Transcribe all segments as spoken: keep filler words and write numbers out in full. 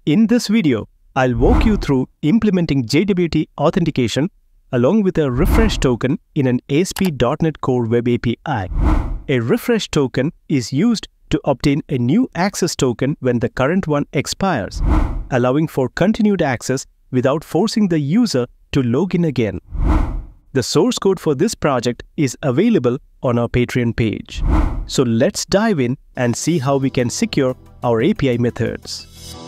In this video, I'll walk you through implementing J W T authentication along with a refresh token in an A S P dot NET Core Web A P I. A refresh token is used to obtain a new access token when the current one expires, allowing for continued access without forcing the user to log in again. The source code for this project is available on our Patreon page. So let's dive in and see how we can secure our A P I methods.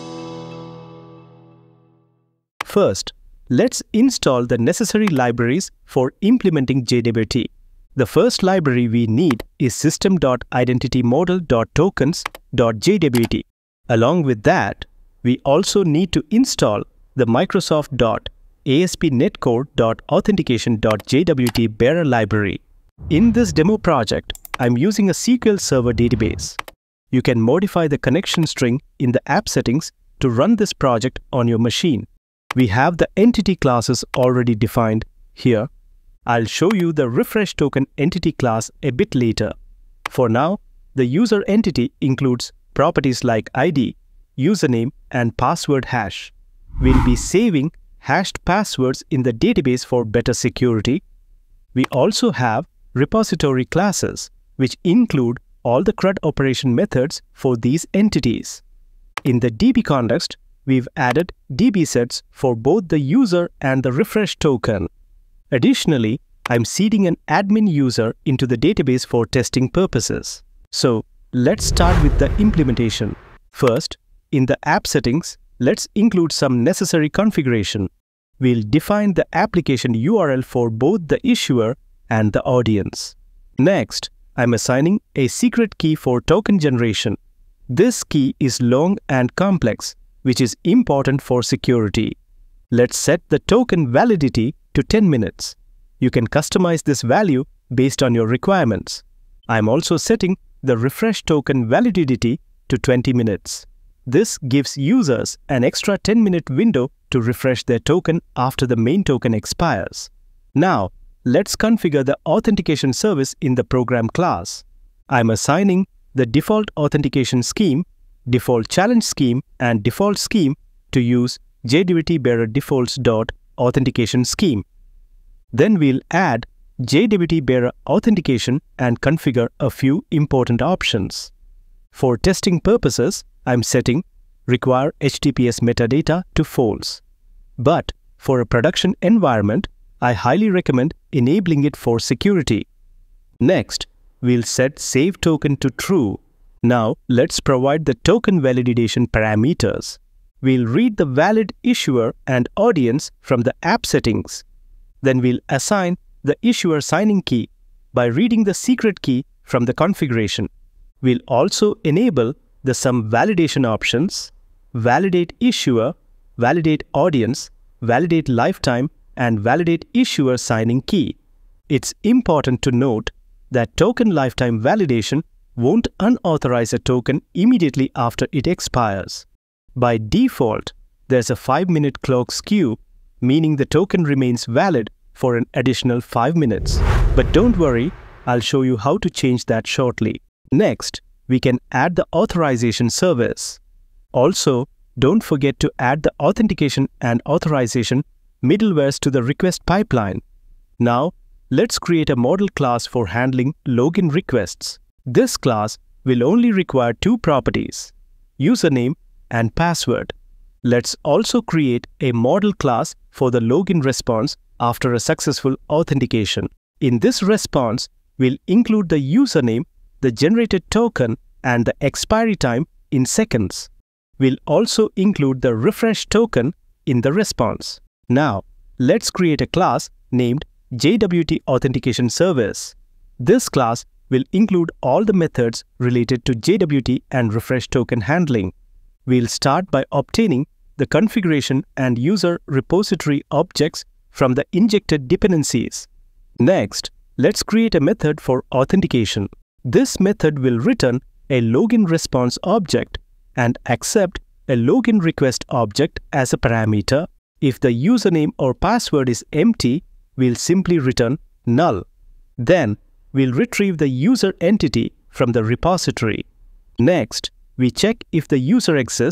First, let's install the necessary libraries for implementing J W T. The first library we need is system dot identity model dot tokens dot J W T. Along with that, we also need to install the Microsoft dot A S P dot NET Core dot authentication dot J W T bearer library. In this demo project, I'm using a S Q L Server database. You can modify the connection string in the app settings to run this project on your machine. We have the entity classes already defined here. I'll show you the refresh token entity class a bit later. For now, the user entity includes properties like I D, username, and password hash. We'll be saving hashed passwords in the database for better security. We also have repository classes, which include all the C R U D operation methods for these entities. In the D B context, we've added D B sets for both the user and the refresh token. Additionally, I'm seeding an admin user into the database for testing purposes. So, let's start with the implementation. First, in the app settings, let's include some necessary configuration. We'll define the application U R L for both the issuer and the audience. Next, I'm assigning a secret key for token generation. This key is long and complex, which is important for security. Let's set the token validity to ten minutes. You can customize this value based on your requirements. I'm also setting the refresh token validity to twenty minutes. This gives users an extra ten minute window to refresh their token after the main token expires. Now, let's configure the authentication service in the program class. I'm assigning the default authentication scheme, default challenge scheme, and default scheme to use JWTBearer defaults dot authentication scheme. Then we'll add JWTBearer authentication and configure a few important options. For testing purposes, I'm setting require H T T P S metadata to false. But for a production environment, I highly recommend enabling it for security. Next, we'll set save token to true. Now, let's provide the token validation parameters. We'll read the valid issuer and audience from the app settings. Then we'll assign the issuer signing key by reading the secret key from the configuration. We'll also enable the some validation options: validate issuer, validate audience, validate lifetime, and validate issuer signing key. It's important to note that token lifetime validation won't unauthorize a token immediately after it expires. By default, there's a five minute clock skew, meaning the token remains valid for an additional five minutes. But don't worry, I'll show you how to change that shortly. Next, we can add the authorization service. Also, don't forget to add the authentication and authorization middlewares to the request pipeline. Now, let's create a model class for handling login requests. This class will only require two properties: username and password. Let's also create a model class for the login response after a successful authentication. In this response, we'll include the username, the generated token, and the expiry time in seconds. We'll also include the refresh token in the response. Now, let's create a class named J W T Authentication Service. This class will include all the methods related to J W T and refresh token handling. We'll start by obtaining the configuration and user repository objects from the injected dependencies. Next, let's create a method for authentication. This method will return a login response object and accept a login request object as a parameter. If the username or password is empty, we'll simply return null. Then, we'll retrieve the user entity from the repository. Next, we check if the user exists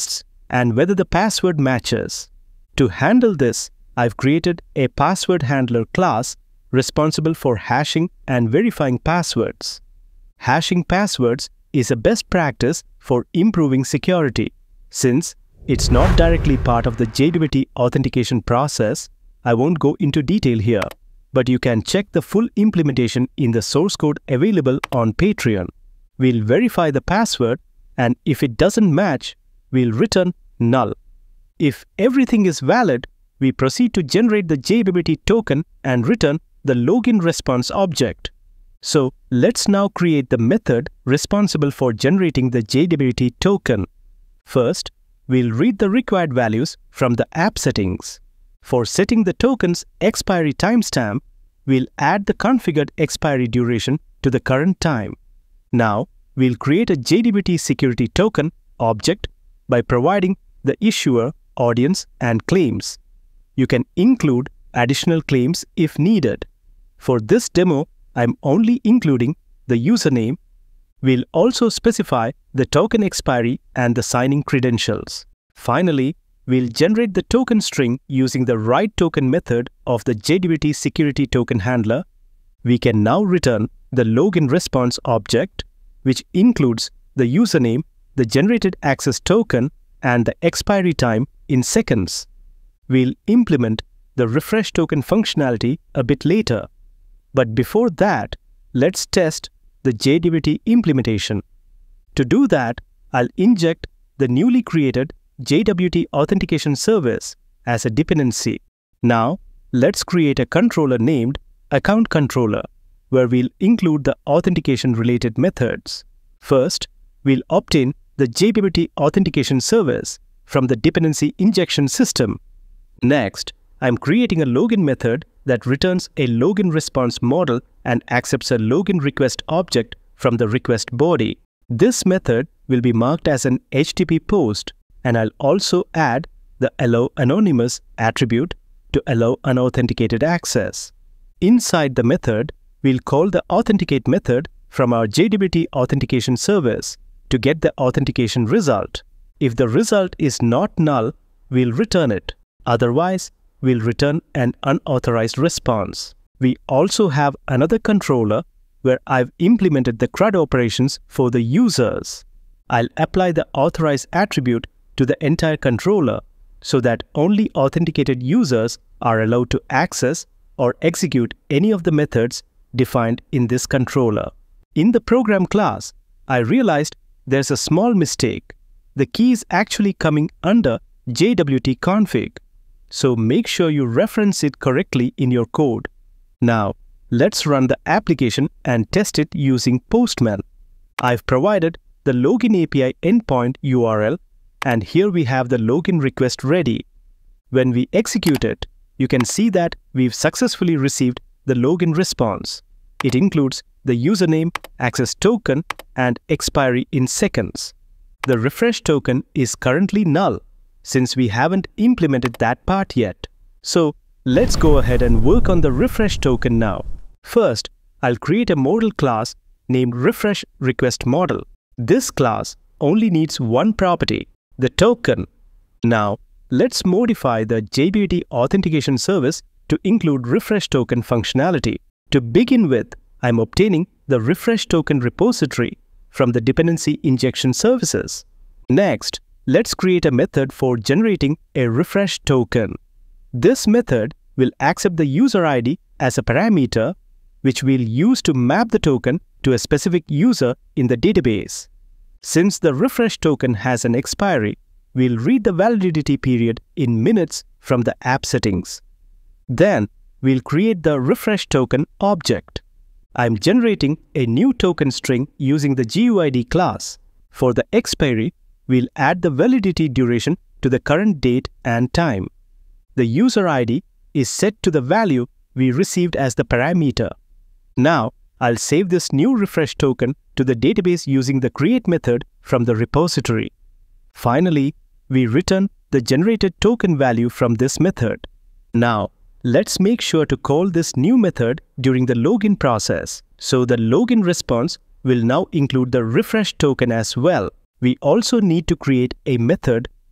and whether the password matches. To handle this, I've created a password handler class responsible for hashing and verifying passwords. Hashing passwords is a best practice for improving security. Since it's not directly part of the J W T authentication process, I won't go into detail here, but you can check the full implementation in the source code available on Patreon. We'll verify the password, and if it doesn't match, we'll return null. If everything is valid, we proceed to generate the J W T token and return the login response object. So let's now create the method responsible for generating the J W T token. First, we'll read the required values from the app settings. For setting the token's expiry timestamp, we'll add the configured expiry duration to the current time. Now, we'll create a J W T security token object by providing the issuer, audience, and claims. You can include additional claims if needed. For this demo, I'm only including the username. We'll also specify the token expiry and the signing credentials. Finally, we'll generate the token string using the writeToken method of the J W T security token handler. We can now return the login response object, which includes the username, the generated access token, and the expiry time in seconds. We'll implement the refresh token functionality a bit later. But before that, let's test the J W T implementation. To do that, I'll inject the newly created J W T Authentication service as a dependency. Now, let's create a controller named Account Controller, where we'll include the authentication-related methods. First, we'll obtain the J W T Authentication service from the dependency injection system. Next, I'm creating a login method that returns a login response model and accepts a login request object from the request body. This method will be marked as an H T T P post, and I'll also add the allow anonymous attribute to allow unauthenticated access. Inside the method, we'll call the authenticate method from our J W T authentication service to get the authentication result. If the result is not null, we'll return it. Otherwise, we'll return an unauthorized response. We also have another controller where I've implemented the C R U D operations for the users. I'll apply the authorized attribute to the entire controller so that only authenticated users are allowed to access or execute any of the methods defined in this controller. In the program class, I realized there's a small mistake. The key is actually coming under J W T config. So make sure you reference it correctly in your code. Now, let's run the application and test it using Postman. I've provided the login A P I endpoint U R L, and here we have the login request ready. When we execute it, you can see that we've successfully received the login response. It includes the username, access token, and expiry in seconds. The refresh token is currently null, since we haven't implemented that part yet. So let's go ahead and work on the refresh token now. First, I'll create a model class named Refresh Request Model. This class only needs one property, the token. Now, let's modify the J W T authentication service to include refresh token functionality. To begin with, I'm obtaining the refresh token repository from the dependency injection services. Next, let's create a method for generating a refresh token. This method will accept the user I D as a parameter, which we'll use to map the token to a specific user in the database. Since the refresh token has an expiry, we'll read the validity period in minutes from the app settings. Then, we'll create the refresh token object. I'm generating a new token string using the G U I D class. For the expiry, we'll add the validity duration to the current date and time. The user I D is set to the value we received as the parameter. Now, I'll save this new refresh token to the database using the create method from the repository. Finally, we return the generated token value from this method. Now, let's make sure to call this new method during the login process. So the login response will now include the refresh token as well. We also need to create a method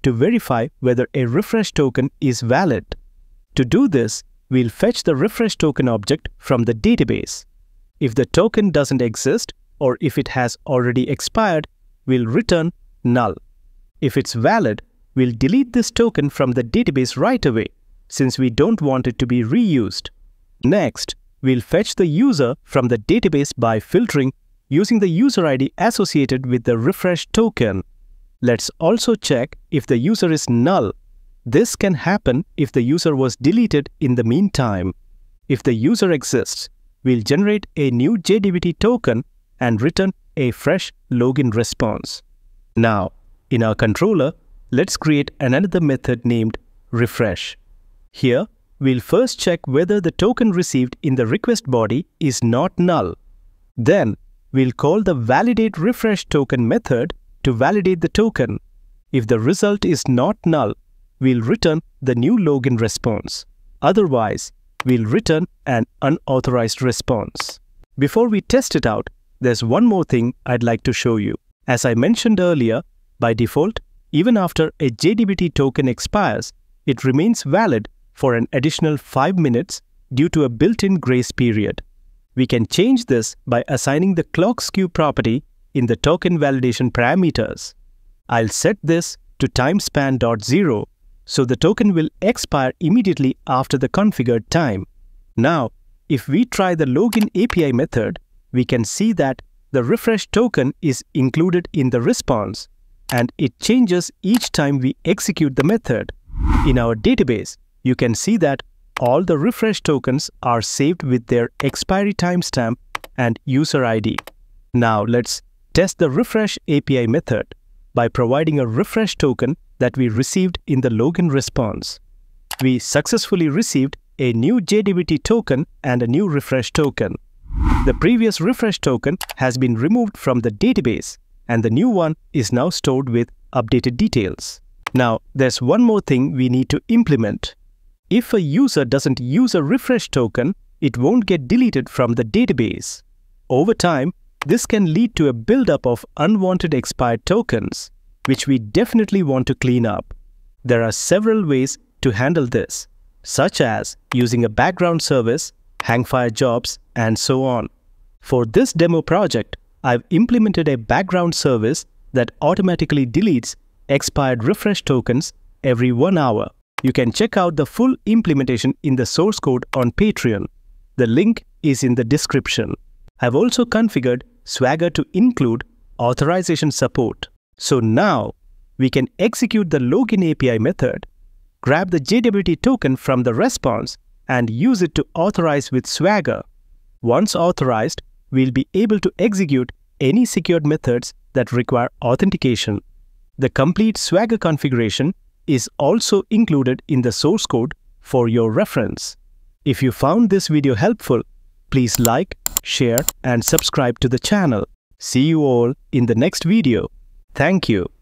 to verify whether a refresh token is valid. To do this, we'll fetch the refresh token object from the database. If the token doesn't exist or if it has already expired, we'll return null. If it's valid, we'll delete this token from the database right away, since we don't want it to be reused. Next, we'll fetch the user from the database by filtering using the user I D associated with the refresh token. Let's also check if the user is null. This can happen if the user was deleted in the meantime. If the user exists, we'll generate a new J W T token and return a fresh login response. Now, in our controller, let's create another method named refresh. Here, we'll first check whether the token received in the request body is not null. Then, we'll call the validate refresh token method to validate the token. If the result is not null, we'll return the new login response. Otherwise, we'll return an unauthorized response. Before we test it out, there's one more thing I'd like to show you. As I mentioned earlier, by default, even after a J W T token expires, it remains valid for an additional five minutes due to a built-in grace period. We can change this by assigning the clock skew property in the token validation parameters. I'll set this to timespan.zero, so the token will expire immediately after the configured time. Now, if we try the login A P I method, we can see that the refresh token is included in the response, and it changes each time we execute the method. In our database, you can see that all the refresh tokens are saved with their expiry timestamp and user I D. Now let's test the refresh A P I method by providing a refresh token that we received in the login response. We successfully received a new J W T token and a new refresh token. The previous refresh token has been removed from the database, and the new one is now stored with updated details. Now, there's one more thing we need to implement. If a user doesn't use a refresh token, it won't get deleted from the database. Over time, this can lead to a buildup of unwanted expired tokens, which we definitely want to clean up. There are several ways to handle this, such as using a background service, hangfire jobs, and so on. For this demo project, I've implemented a background service that automatically deletes expired refresh tokens every one hour. You can check out the full implementation in the source code on Patreon. The link is in the description. I've also configured Swagger to include authorization support. So now, we can execute the login A P I method, grab the J W T token from the response, and use it to authorize with Swagger. Once authorized, we'll be able to execute any secured methods that require authentication. The complete Swagger configuration is also included in the source code for your reference. If you found this video helpful, please like, share, and subscribe to the channel. See you all in the next video. Thank you.